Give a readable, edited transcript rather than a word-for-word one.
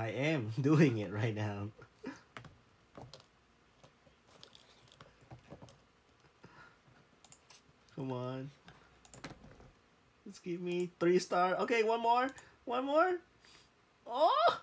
I am doing it right now. Come on. Let's give me 3 star. Okay, one more. One more. Oh!